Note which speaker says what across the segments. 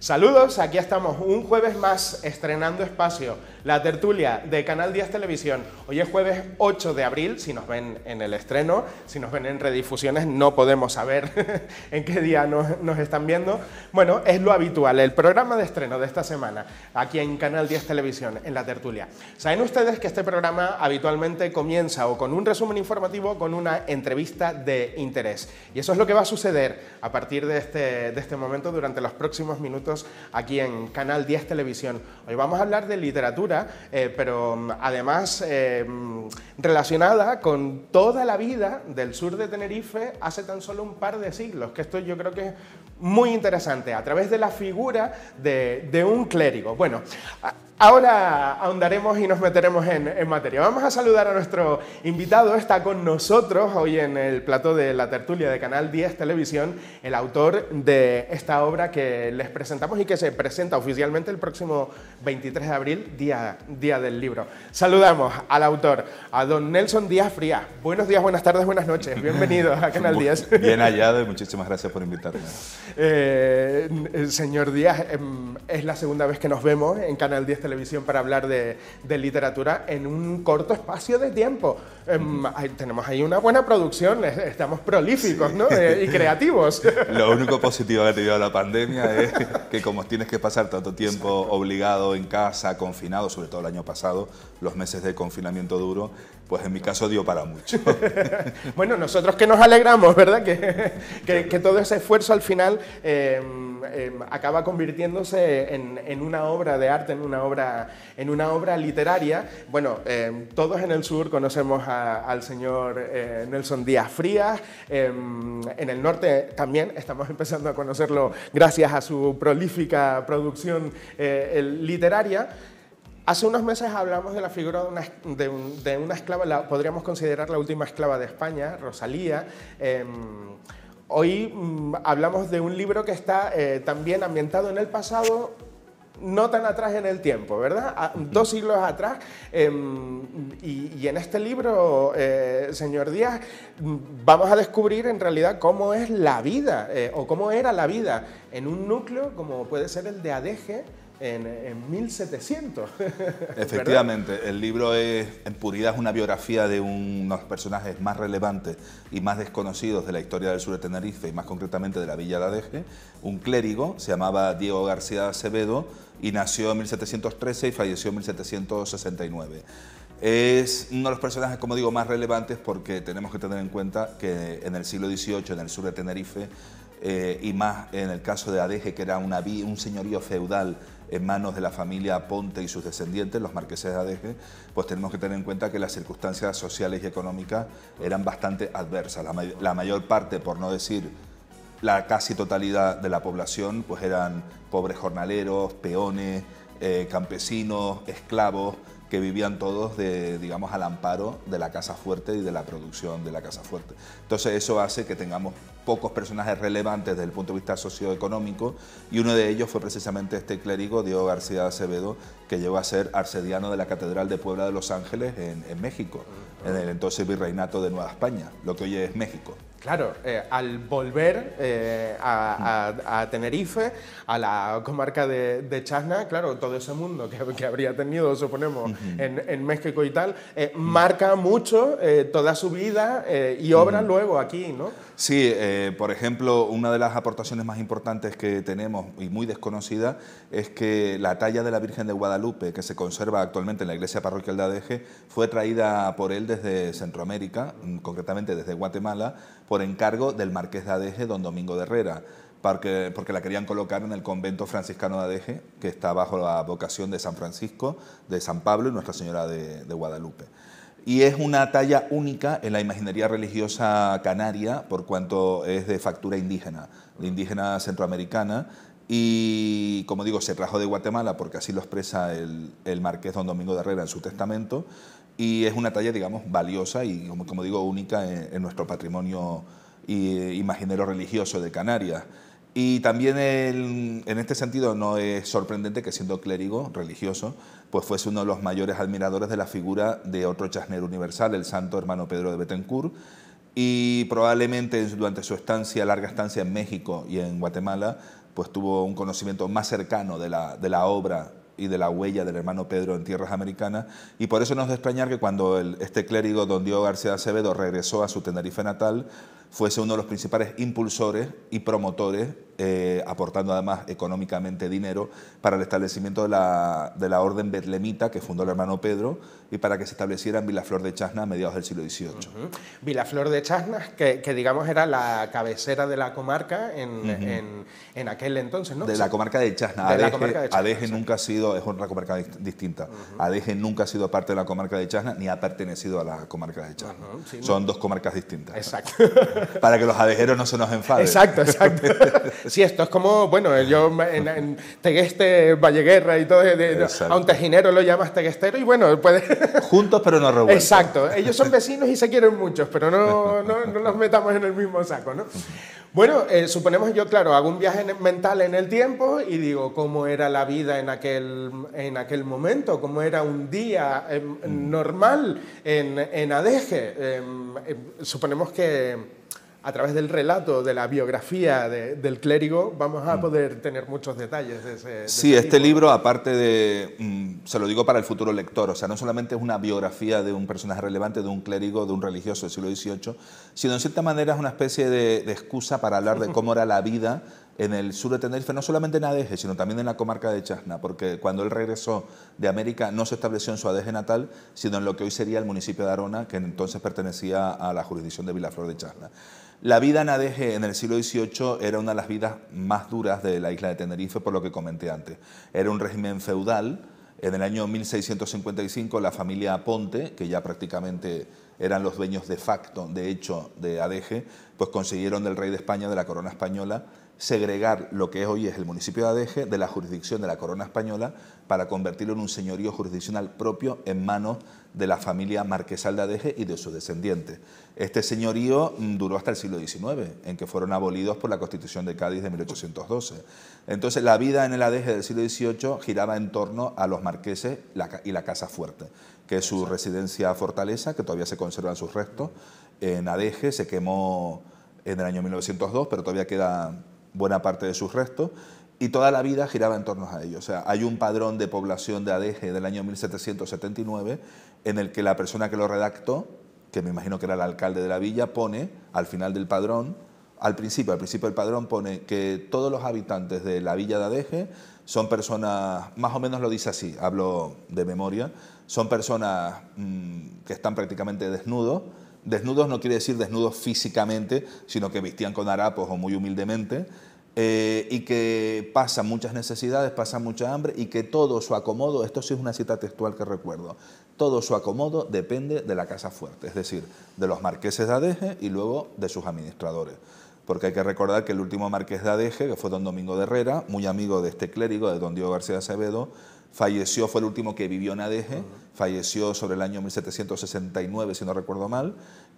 Speaker 1: Saludos, aquí estamos un jueves más estrenando espacio, la tertulia de Canal 10 Televisión. Hoy es jueves 8 de abril, si nos ven en el estreno, si nos ven en redifusiones no podemos saber en qué día nos están viendo. Bueno, es lo habitual, el programa de estreno de esta semana, aquí en Canal 10 Televisión, en la tertulia. Saben ustedes que este programa habitualmente comienza o con un resumen informativo o con una entrevista de interés. Y eso es lo que va a suceder a partir de este momento durante los próximos minutos aquí en Canal 10 Televisión. Hoy vamos a hablar de literatura, pero además relacionada con toda la vida del sur de Tenerife hace tan solo un par de siglos, que esto yo creo que es muy interesante, a través de la figura de un clérigo. Bueno, ahora ahondaremos y nos meteremos en materia. Vamos a saludar a nuestro invitado. Está con nosotros hoy en el plató de la tertulia de Canal 10 Televisión, el autor de esta obra que les presentamos y que se presenta oficialmente el próximo 23 de abril, día del libro. Saludamos al autor, a don Nelson Díaz Frías. Buenos días, buenas tardes, buenas noches. Bienvenido a Canal 10.
Speaker 2: Bien hallado y muchísimas gracias por invitarme.
Speaker 1: Señor Díaz, es la segunda vez que nos vemos en Canal 10 Televisión para hablar de literatura en un corto espacio de tiempo. Tenemos ahí una buena producción, estamos prolíficos, ¿no? Y creativos.
Speaker 2: Lo único positivo que ha tenido la pandemia es que como tienes que pasar tanto tiempo obligado en casa, confinado, sobre todo el año pasado, los meses de confinamiento duro, pues en mi caso dio para mucho.
Speaker 1: Bueno, nosotros que nos alegramos, ¿verdad? Que todo ese esfuerzo al final acaba convirtiéndose en una obra de arte, en una obra literaria. Bueno, todos en el sur conocemos al señor Nelson Díaz Frías. En el norte también estamos empezando a conocerlo gracias a su prolífica producción literaria. Hace unos meses hablamos de la figura de una esclava, podríamos considerar la última esclava de España, Rosalía. Hoy hablamos de un libro que está también ambientado en el pasado, no tan atrás en el tiempo, ¿verdad? 2 siglos atrás. Y en este libro, señor Díaz, vamos a descubrir en realidad cómo es la vida, o cómo era la vida en un núcleo como puede ser el de Adeje, en 1700.
Speaker 2: Efectivamente,
Speaker 1: ¿verdad?
Speaker 2: el libro en puridad es una biografía de uno de los personajes más relevantes y más desconocidos de la historia del sur de Tenerife y más concretamente de la villa de Adeje, un clérigo, se llamaba Diego García Acevedo y nació en 1713 y falleció en 1769. Es uno de los personajes, como digo, más relevantes porque tenemos que tener en cuenta que en el siglo XVIII, en el sur de Tenerife, y más en el caso de Adeje, que era un señorío feudal en manos de la familia Ponte y sus descendientes, los marqueses de Adeje, pues tenemos que tener en cuenta que las circunstancias sociales y económicas eran bastante adversas. La mayor parte, por no decir la casi totalidad de la población, pues eran pobres jornaleros, peones, campesinos, esclavos, que vivían todos, digamos, al amparo de la casa fuerte y de la producción de la casa fuerte. Entonces eso hace que tengamos pocos personajes relevantes desde el punto de vista socioeconómico y uno de ellos fue precisamente este clérigo, Diego García Acevedo, que llegó a ser arcediano de la Catedral de Puebla de Los Ángeles en México, en el entonces virreinato de Nueva España, lo que hoy es México.
Speaker 1: Claro, al volver a Tenerife, a la comarca de Chasna, claro, todo ese mundo que habría tenido, suponemos, en México y tal, marca mucho toda su vida y obra luego aquí, ¿no?
Speaker 2: Sí, por ejemplo, una de las aportaciones más importantes que tenemos y muy desconocida es que la talla de la Virgen de Guadalupe, que se conserva actualmente en la iglesia parroquial de Adeje, fue traída por él desde Centroamérica, concretamente desde Guatemala, por encargo del marqués de Adeje, don Domingo de Herrera, porque la querían colocar en el convento franciscano de Adeje, que está bajo la vocación de San Francisco, de San Pablo y Nuestra Señora de Guadalupe. Y es una talla única en la imaginería religiosa canaria, por cuanto es de factura indígena, de indígena centroamericana, y como digo, se trajo de Guatemala porque así lo expresa el marqués don Domingo de Herrera en su testamento, y es una talla, digamos, valiosa y, como digo, única en nuestro patrimonio imaginero religioso de Canarias. Y también en este sentido no es sorprendente que, siendo clérigo religioso, pues fuese uno de los mayores admiradores de la figura de otro chasnero universal, el santo hermano Pedro de Betancourt, y probablemente durante su larga estancia en México y en Guatemala, pues tuvo un conocimiento más cercano de la obra y de la huella del hermano Pedro en tierras americanas, y por eso no es de extrañar que cuando este clérigo, don Diego García de Acevedo, regresó a su Tenerife natal, fuese uno de los principales impulsores y promotores, aportando además económicamente dinero para el establecimiento de la orden betlemita que fundó el hermano Pedro y para que se estableciera en Vilaflor de Chasna a mediados del siglo XVIII.
Speaker 1: Vilaflor de Chasna, que digamos era la cabecera de la comarca en aquel entonces, ¿no?
Speaker 2: De la comarca de Chasna. Adeje nunca ha sido, es una comarca distinta. Adeje nunca ha sido parte de la comarca de Chasna ni ha pertenecido a la comarca de Chasna.
Speaker 1: Sí,
Speaker 2: son dos comarcas distintas.
Speaker 1: Exacto.
Speaker 2: Para que los adejeros no se nos enfaden.
Speaker 1: Exacto. Sí, esto es como, bueno, yo en Tegueste, Valleguerra y todo, a un tejinero lo llamas teguestero y bueno, puede...
Speaker 2: Juntos pero no revueltos.
Speaker 1: Exacto, ellos son vecinos y se quieren muchos, pero no nos metamos en el mismo saco, ¿no? Bueno, suponemos yo, claro, hago un viaje mental en el tiempo y digo cómo era la vida en aquel momento, cómo era un día normal en Adeje. Suponemos que a través del relato, de la biografía del clérigo, vamos a poder tener muchos detalles de ese
Speaker 2: Sí,
Speaker 1: ese
Speaker 2: este
Speaker 1: tipo.
Speaker 2: libro, aparte de, se lo digo para el futuro lector, o sea, no solamente es una biografía de un personaje relevante, de un clérigo, de un religioso del siglo XVIII, sino en cierta manera es una especie de excusa para hablar de cómo era la vida en el sur de Tenerife, no solamente en Adeje, sino también en la comarca de Chasna, porque cuando él regresó de América no se estableció en su Adeje natal, sino en lo que hoy sería el municipio de Arona, que entonces pertenecía a la jurisdicción de Vilaflor de Chasna. La vida en Adeje en el siglo XVIII era una de las vidas más duras de la isla de Tenerife, por lo que comenté antes. Era un régimen feudal. En el año 1655 la familia Ponte, que ya prácticamente eran los dueños de facto, de hecho, de Adeje, pues consiguieron del rey de España, de la corona española, segregar lo que hoy es el municipio de Adeje de la jurisdicción de la corona española para convertirlo en un señorío jurisdiccional propio en manos de la familia marquesal de Adeje y de sus descendientes. Este señorío duró hasta el siglo XIX, en que fueron abolidos por la Constitución de Cádiz de 1812. Entonces la vida en el Adeje del siglo XVIII giraba en torno a los marqueses y la Casa Fuerte, que es su residencia fortaleza, que todavía se conservan sus restos. En Adeje se quemó en el año 1902, pero todavía queda buena parte de sus restos, y toda la vida giraba en torno a ellos. O sea, hay un padrón de población de Adeje del año 1779 en el que la persona que lo redactó, que me imagino que era el alcalde de la villa, pone al final del padrón, al principio del padrón pone que todos los habitantes de la villa de Adeje son personas, más o menos lo dice así, hablo de memoria, son personas que están prácticamente desnudos. Desnudos no quiere decir desnudos físicamente, sino que vestían con harapos o muy humildemente, y que pasan muchas necesidades, pasan mucha hambre, y que todo su acomodo, esto sí es una cita textual que recuerdo, todo su acomodo depende de la Casa Fuerte, es decir, de los marqueses de Adeje y luego de sus administradores. Porque hay que recordar que el último marqués de Adeje, que fue don Domingo de Herrera, muy amigo de este clérigo, de don Diego García de Acevedo, falleció, fue el último que vivió en Adeje, falleció sobre el año 1769, si no recuerdo mal,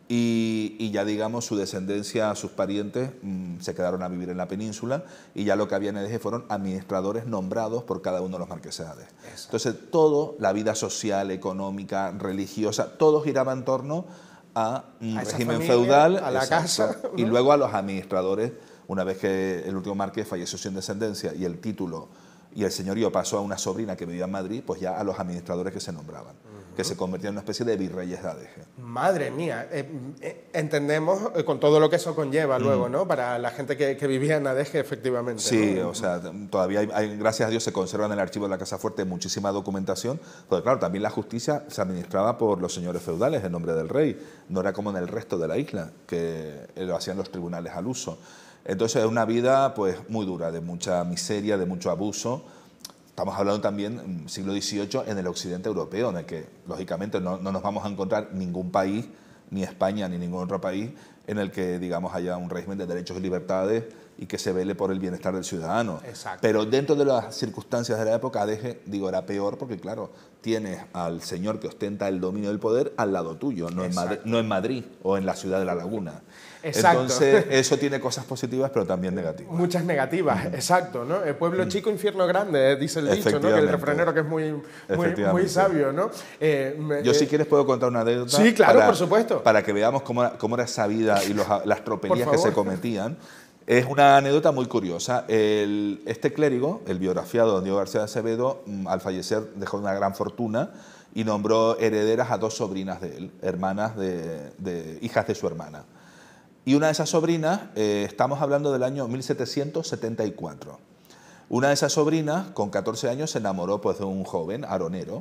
Speaker 2: y ya digamos su descendencia, sus parientes se quedaron a vivir en la península, y ya lo que había en Adeje fueron administradores nombrados por cada uno de los marqueses de Adeje. Entonces todo, la vida social, económica, religiosa, todo giraba en torno a un régimen
Speaker 1: familia,
Speaker 2: feudal,
Speaker 1: a la casa, ¿no?
Speaker 2: Y luego a los administradores, una vez que el último marqués falleció sin descendencia y el título y el señorío pasó a una sobrina que vivía en Madrid, pues ya a los administradores que se nombraban, que se convertían en una especie de virreyes de Adeje.
Speaker 1: Madre mía, entendemos con todo lo que eso conlleva luego, ¿no? Para la gente que vivía en Adeje, efectivamente.
Speaker 2: Sí,
Speaker 1: ¿no?
Speaker 2: o sea, todavía gracias a Dios se conserva en el archivo de la Casa Fuerte muchísima documentación, porque claro, también la justicia se administraba por los señores feudales en nombre del rey, no era como en el resto de la isla, que lo hacían los tribunales al uso. Entonces es una vida pues muy dura, de mucha miseria, de mucho abuso. Estamos hablando también siglo XVIII en el occidente europeo, en el que lógicamente no nos vamos a encontrar ningún país, ni España ni ningún otro país, en el que digamos haya un régimen de derechos y libertades y que se vele por el bienestar del ciudadano.
Speaker 1: Exacto.
Speaker 2: Pero dentro de las circunstancias de la época, Adeje, digo, era peor porque claro, tienes al señor que ostenta el dominio del poder al lado tuyo, no en Madrid o en la ciudad de La Laguna.
Speaker 1: Exacto.
Speaker 2: Entonces, eso tiene cosas positivas, pero también negativas.
Speaker 1: Muchas negativas, exacto, ¿no? El pueblo chico, infierno grande, dice el dicho, ¿no? Que el refranero que es muy sabio, ¿no?
Speaker 2: Yo si quieres puedo contar una anécdota.
Speaker 1: Sí, claro, por supuesto.
Speaker 2: Para que veamos cómo era esa vida y las tropelías que se cometían. Es una anécdota muy curiosa. Este clérigo, el biografiado don Diego García de Acevedo, al fallecer dejó una gran fortuna y nombró herederas a 2 sobrinas de él, hermanas hijas de su hermana. Y una de esas sobrinas, estamos hablando del año 1774. Una de esas sobrinas, con 14 años, se enamoró pues, de un joven aronero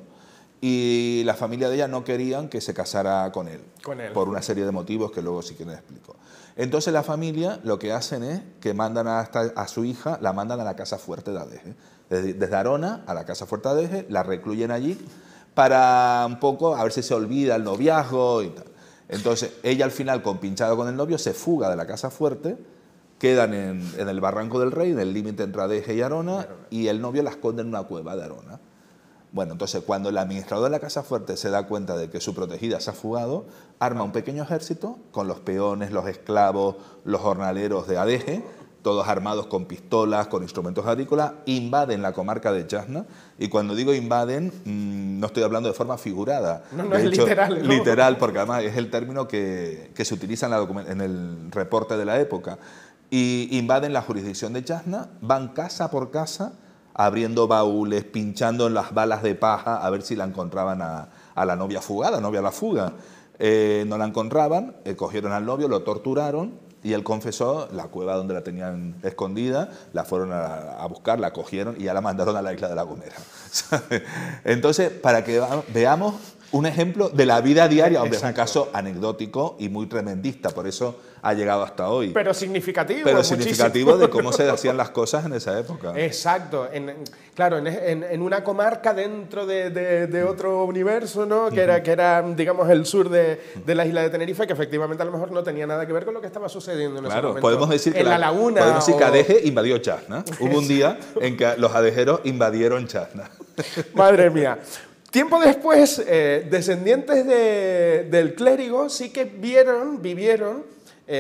Speaker 2: y la familia de ella no querían que se casara con él. Por una serie de motivos que luego si quieren explico. Entonces la familia lo que hacen es que mandan a su hija, la mandan a la Casa Fuerte de Adeje. Desde Arona a la Casa Fuerte de Adeje, la recluyen allí para un poco a ver si se olvida el noviazgo y tal. Entonces ella al final, compinchada con el novio, se fuga de la Casa Fuerte, quedan en el Barranco del Rey, en el límite entre Adeje y Arona, y el novio la esconde en una cueva de Arona. Bueno, entonces cuando el administrador de la Casa Fuerte se da cuenta de que su protegida se ha fugado, arma un pequeño ejército con los peones, los esclavos, los jornaleros de Adeje, todos armados con pistolas, con instrumentos agrícolas, invaden la comarca de Chasna, y cuando digo invaden, no estoy hablando de forma figurada.
Speaker 1: No,
Speaker 2: de
Speaker 1: es
Speaker 2: hecho,
Speaker 1: literal. ¿No?
Speaker 2: Literal, porque además es el término que se utiliza en el reporte de la época. Y invaden la jurisdicción de Chasna, van casa por casa, abriendo baúles, pinchando en las balas de paja, a ver si la encontraban a la novia fugada, novia a la fuga. No la encontraban, cogieron al novio, lo torturaron, y él confesó la cueva donde la tenían escondida, la fueron a buscar, la cogieron y ya la mandaron a la isla de La Gomera. Entonces, para que veamos un ejemplo de la vida diaria, donde es un caso anecdótico y muy tremendista, por eso ha llegado hasta hoy.
Speaker 1: Pero significativo.
Speaker 2: Pero significativo de cómo se hacían las cosas en esa época.
Speaker 1: Exacto. Claro, en una comarca dentro de otro universo, ¿no? Que era, digamos, el sur de la isla de Tenerife, que efectivamente a lo mejor no tenía nada que ver con lo que estaba sucediendo en ese momento.
Speaker 2: Podemos decir que
Speaker 1: la laguna.
Speaker 2: Podemos decir que Adeje invadió Chasna. Hubo un día en que los adejeros invadieron Chasna.
Speaker 1: Madre mía. Tiempo después, descendientes del clérigo sí que vivieron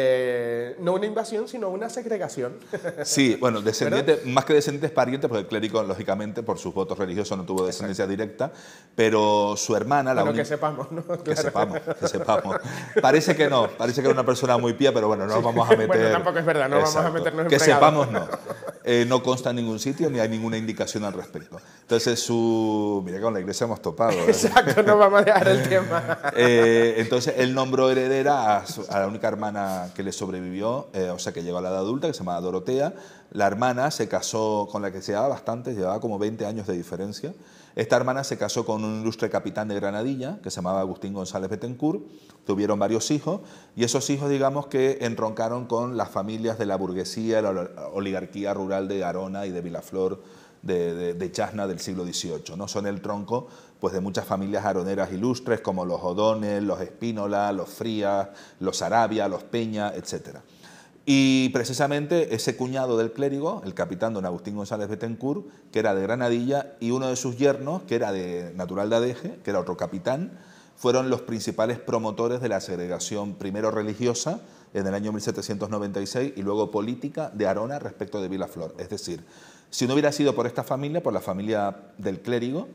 Speaker 1: no una invasión, sino una segregación.
Speaker 2: Sí, bueno, descendientes, más que descendientes, parientes, porque el clérigo, lógicamente, por sus votos religiosos no tuvo descendencia directa, pero su hermana...
Speaker 1: que sepamos, ¿no? Claro.
Speaker 2: Que sepamos. Parece que no, parece que era una persona muy pía, pero bueno, no nos vamos a meter...
Speaker 1: Bueno, tampoco es verdad, no vamos a meternos en
Speaker 2: que
Speaker 1: fregado.
Speaker 2: sepamos, no. No consta en ningún sitio ni hay ninguna indicación al respecto. Entonces, mira que con la iglesia hemos topado.
Speaker 1: Exacto, no vamos a dejar el tema.
Speaker 2: Entonces, él nombró heredera a la única hermana que le sobrevivió, o sea, que llegó a la edad adulta, que se llamaba Dorotea. La hermana se casó con la que se llevaba bastante, llevaba como 20 años de diferencia. Esta hermana se casó con un ilustre capitán de Granadilla, que se llamaba Agustín González Betancourt. Tuvieron varios hijos, y esos hijos, digamos, que entroncaron con las familias de la burguesía, la oligarquía rural de Arona y de Vilaflor, de Chasna del siglo XVIII, ¿no? Son el tronco pues, de muchas familias aroneras ilustres como los O'Donnell, los Espínola, los Frías, los Arabia, los Peña, etc. Y precisamente ese cuñado del clérigo, el capitán don Agustín González Betancourt, que era de Granadilla, y uno de sus yernos, que era natural de Adeje, que era otro capitán, fueron los principales promotores de la segregación, primero religiosa, en el año 1796, y luego política de Arona respecto de Vilaflor. Es decir, si no hubiera sido por esta familia, por la familia del clérigo,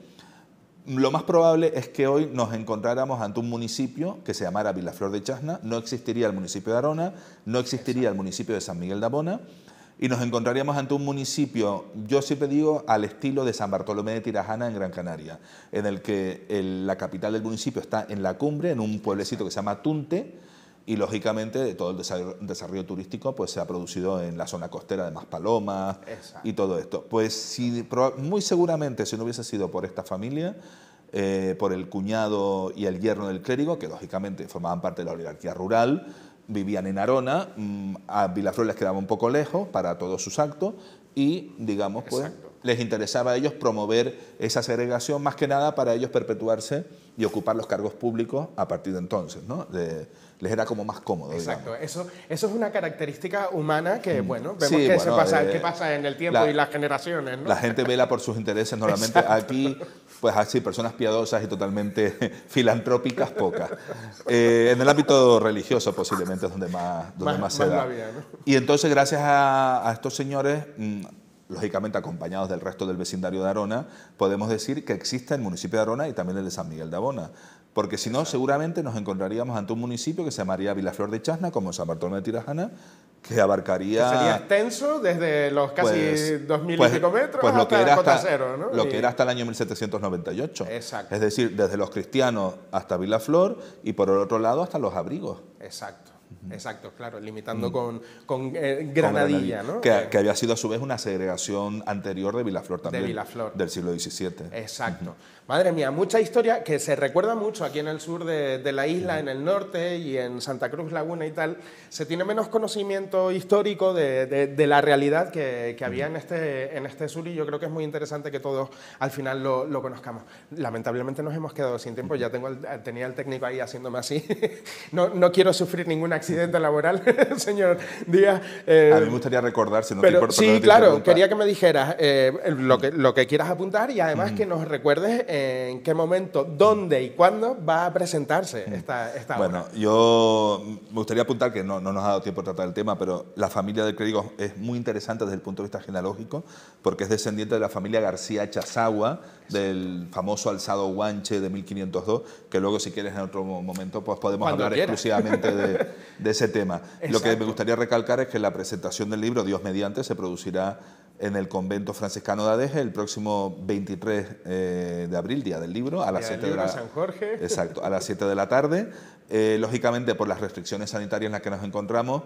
Speaker 2: lo más probable es que hoy nos encontráramos ante un municipio que se llamara Vilaflor de Chasna, no existiría el municipio de Arona, no existiría el municipio de San Miguel de Abona, y nos encontraríamos ante un municipio, yo siempre digo, al estilo de San Bartolomé de Tirajana en Gran Canaria, en el que la capital del municipio está en la cumbre, en un pueblecito que se llama Tunte, y lógicamente todo el desarrollo turístico pues, se ha producido en la zona costera de Maspalomas. Exacto. Y todo esto. Pues muy seguramente si no hubiese sido por esta familia, por el cuñado y el yerno del clérigo, que lógicamente formaban parte de la oligarquía rural, vivían en Arona, a Vilaflor les quedaba un poco lejos para todos sus actos y, digamos, pues les interesaba a ellos promover esa segregación, más que nada para ellos perpetuarse y ocupar los cargos públicos a partir de entonces, ¿no? Les era como más cómodo.
Speaker 1: Exacto, eso es una característica humana que, bueno, vemos
Speaker 2: sí,
Speaker 1: qué pasa en el tiempo y las generaciones, ¿no?
Speaker 2: La gente vela por sus intereses normalmente. Exacto. Aquí, pues así, personas piadosas y totalmente filantrópicas, pocas. En el ámbito religioso posiblemente es donde más se da.
Speaker 1: Vida, ¿no?
Speaker 2: Y entonces, gracias a estos señores, lógicamente acompañados del resto del vecindario de Arona, podemos decir que existe el municipio de Arona y también el de San Miguel de Abona. Porque si no, seguramente nos encontraríamos ante un municipio que se llamaría Vilaflor de Chasna, como San Bartolomé de Tirajana, que abarcaría...
Speaker 1: Que sería extenso desde los casi 2.000 y pico metros
Speaker 2: pues lo que
Speaker 1: hasta
Speaker 2: era
Speaker 1: Cota
Speaker 2: hasta,
Speaker 1: Cero, ¿no?
Speaker 2: Lo que era hasta el año 1798.
Speaker 1: Exacto.
Speaker 2: Es decir, desde los cristianos hasta Vilaflor y por el otro lado hasta los abrigos.
Speaker 1: Exacto. Exacto, claro, limitando con Granadilla, ¿no?
Speaker 2: Que había sido a su vez una segregación anterior de Vilaflor también.
Speaker 1: De Vilaflor.
Speaker 2: Del siglo XVII.
Speaker 1: Exacto. Madre mía, mucha historia que se recuerda mucho aquí en el sur de la isla, en el norte y en Santa Cruz Laguna y tal. Se tiene menos conocimiento histórico de la realidad que había en este sur, y yo creo que es muy interesante que todos al final lo conozcamos. Lamentablemente nos hemos quedado sin tiempo, ya tenía el técnico ahí haciéndome así. No quiero sufrir ningún accidente laboral, señor Díaz.
Speaker 2: A mí me gustaría recordar, si no te importa.
Speaker 1: Sí, claro, quería que me dijeras lo que quieras apuntar, y además que nos recuerdes en qué momento, dónde y cuándo va a presentarse esta obra.
Speaker 2: Bueno, yo me gustaría apuntar que no nos ha dado tiempo a tratar el tema, pero la familia del clérigo es muy interesante desde el punto de vista genealógico, porque es descendiente de la familia García Chazagua, del famoso alzado Guanche de 1502, que luego, si quieres, en otro momento pues podemos hablar exclusivamente de ese tema. Exacto. Lo que me gustaría recalcar es que la presentación del libro, Dios mediante, se producirá en el convento franciscano de Adeje el próximo 23 de abril, día del libro, a las 7 de la
Speaker 1: San Jorge.
Speaker 2: Exacto, a las 7 de la tarde. Lógicamente, por las restricciones sanitarias en las que nos encontramos,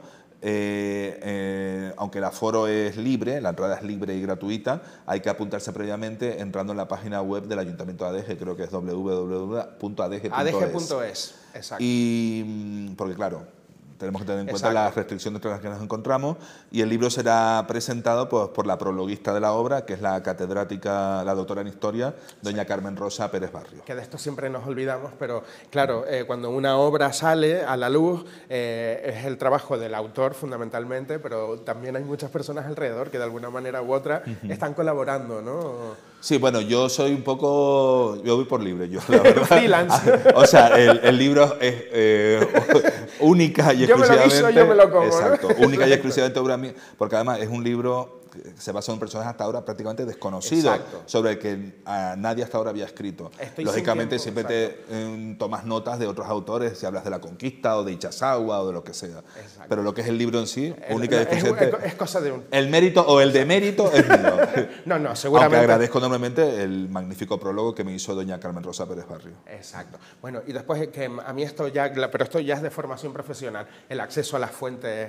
Speaker 2: aunque el aforo es libre, la entrada es libre y gratuita, hay que apuntarse previamente entrando en la página web del Ayuntamiento de Adeje, creo que es www.adeje.es.
Speaker 1: Adeje.es, exacto.
Speaker 2: Y porque claro, tenemos que tener en cuenta las restricciones entre las que nos encontramos, y el libro será presentado pues, por la prologuista de la obra, que es la catedrática, la doctora en Historia, doña Carmen Rosa Pérez Barrio.
Speaker 1: Que de esto siempre nos olvidamos, pero claro, cuando una obra sale a la luz, es el trabajo del autor fundamentalmente, pero también hay muchas personas alrededor que de alguna manera u otra están colaborando, ¿no?
Speaker 2: Sí, bueno, yo soy un poco... Yo voy por libre, yo, la verdad.
Speaker 1: Freelance.
Speaker 2: O sea, el libro es única y exclusivamente...
Speaker 1: Yo me lo guiso, yo me lo como.
Speaker 2: Exacto, única y exclusivamente obra mía, porque además es un libro que se basa en un personaje hasta ahora prácticamente desconocido, sobre el que nadie hasta ahora había escrito. Lógicamente siempre tomas notas de otros autores, si hablas de la conquista o de Ichazagua o de lo que sea. Exacto. Pero lo que es el libro en sí, única y exclusivamente...
Speaker 1: Es cosa de un...
Speaker 2: El mérito o el demérito es mío.
Speaker 1: No, seguramente...
Speaker 2: Aunque agradezco enormemente el magnífico prólogo que me hizo doña Carmen Rosa Pérez Barrio.
Speaker 1: Exacto. Bueno, y después que a mí esto ya, pero esto ya es de formación profesional, el acceso a las fuentes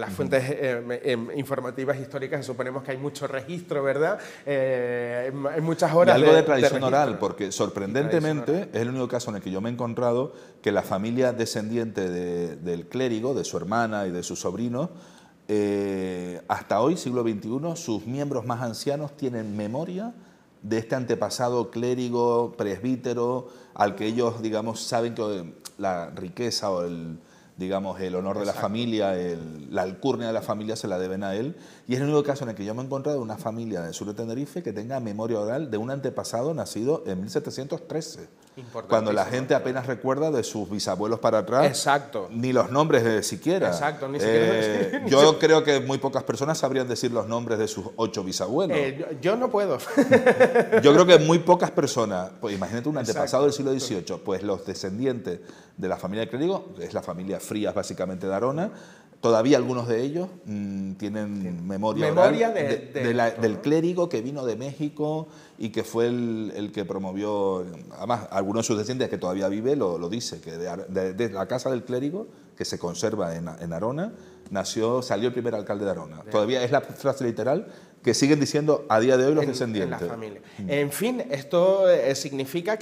Speaker 1: informativas históricas, suponemos que hay mucho registro, ¿verdad? Hay muchas horas
Speaker 2: y algo de tradición oral, porque sorprendentemente es el único caso en el que yo me he encontrado que la familia descendiente del clérigo, de su hermana y de sus sobrinos, hasta hoy, siglo XXI, sus miembros más ancianos tienen memoria de este antepasado clérigo, presbítero, al que ellos, digamos, saben que la riqueza o el honor de la familia, la alcurnia de la familia se la deben a él. Y es el único caso en el que yo me he encontrado una familia del sur de Tenerife que tenga memoria oral de un antepasado nacido en 1713. Cuando la gente apenas recuerda de sus bisabuelos para atrás.
Speaker 1: Exacto.
Speaker 2: Ni los nombres siquiera.
Speaker 1: Exacto, ni siquiera.
Speaker 2: Yo creo que muy pocas personas sabrían decir los nombres de sus 8 bisabuelos.
Speaker 1: Yo no puedo.
Speaker 2: Yo creo que muy pocas personas, pues imagínate un antepasado del siglo XVIII, pues los descendientes de la familia del clérigo, es la familia Frías básicamente de Arona, todavía algunos de ellos tienen memoria oral del clérigo que vino de México y que fue el que promovió, además algunos de sus descendientes que todavía vive lo dice, que de la casa del clérigo, que se conserva en Arona, salió el primer alcalde de Arona. Todavía es la frase literal que siguen diciendo a día de hoy los descendientes.
Speaker 1: En la familia. En fin, esto significa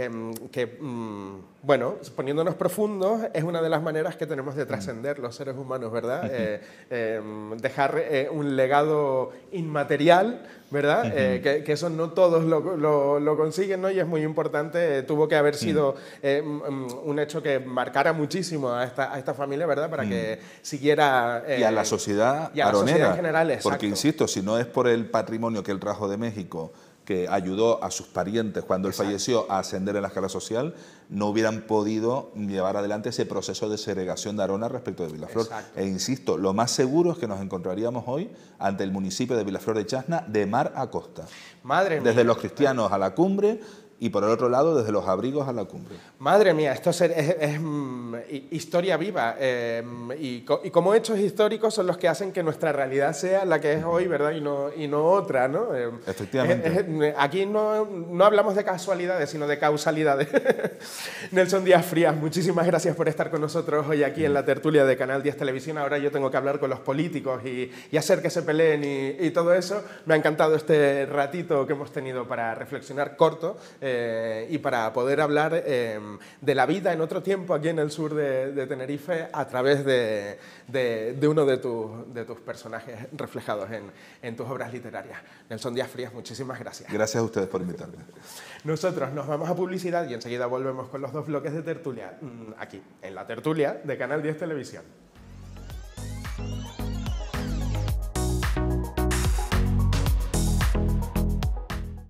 Speaker 1: bueno, poniéndonos profundos, es una de las maneras que tenemos de trascender los seres humanos, ¿verdad? Dejar un legado inmaterial, ¿verdad? Que eso no todos lo consiguen, ¿no? Y es muy importante, tuvo que haber sido un hecho que marcara muchísimo a esta familia, ¿verdad? Para que siguiera...
Speaker 2: y a la sociedad
Speaker 1: y a la sociedad en general, exacto.
Speaker 2: Porque, insisto, si no es por el patrimonio que él trajo de México, que ayudó a sus parientes cuando él falleció a ascender en la escala social, no hubieran podido llevar adelante ese proceso de segregación de Arona respecto de Vilaflor. Exacto. E insisto, lo más seguro es que nos encontraríamos hoy ante el municipio de Vilaflor de Chasna de mar a costa.
Speaker 1: Madre mía.
Speaker 2: Desde los cristianos a la cumbre y por el otro lado desde los abrigos a la cumbre.
Speaker 1: Madre mía, esto es historia viva y como hechos históricos son los que hacen que nuestra realidad sea la que es hoy, ¿verdad? Y no otra, ¿no?
Speaker 2: Efectivamente.
Speaker 1: Aquí no hablamos de casualidades, sino de causalidades. Nelson Díaz Frías, muchísimas gracias por estar con nosotros hoy aquí en la tertulia de Canal 10 Televisión. Ahora yo tengo que hablar con los políticos y hacer que se peleen y todo eso. Me ha encantado este ratito que hemos tenido para reflexionar corto y para poder hablar de la vida en otro tiempo aquí en el sur de Tenerife a través de uno de tus personajes reflejados en tus obras literarias. Nelson Díaz Frías, muchísimas gracias.
Speaker 2: Gracias a ustedes por invitarme.
Speaker 1: Nosotros nos vamos a publicidad y enseguida volvemos con los 2 bloques de tertulia aquí, en la tertulia de Canal 10 Televisión.